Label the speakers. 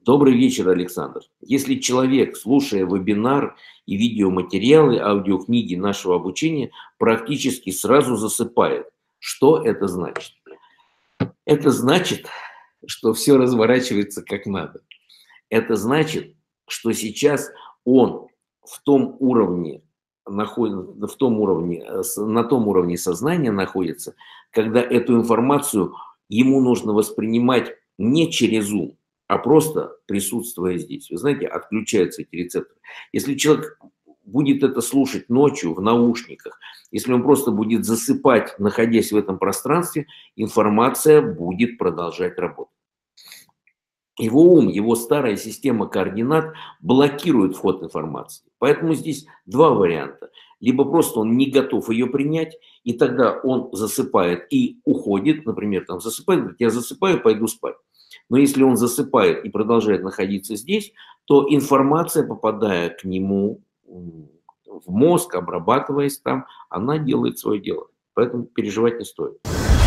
Speaker 1: Добрый вечер, Александр. Если человек, слушая вебинар и видеоматериалы, аудиокниги нашего обучения, практически сразу засыпает, что это значит? Это значит, что все разворачивается как надо. Это значит, что сейчас он в том уровне на том уровне сознания находится, когда эту информацию ему нужно воспринимать не через ум, а просто присутствуя здесь. Вы знаете, отключаются эти рецепторы. Если человек будет это слушать ночью в наушниках, если он просто будет засыпать, находясь в этом пространстве, информация будет продолжать работать. Его ум, его старая система координат блокирует вход информации. Поэтому здесь два варианта. Либо просто он не готов ее принять, и тогда он засыпает и уходит, например, там засыпает, говорит, я засыпаю, пойду спать. Но если он засыпает и продолжает находиться здесь, то информация, попадая к нему в мозг, обрабатываясь там, она делает свое дело. Поэтому переживать не стоит.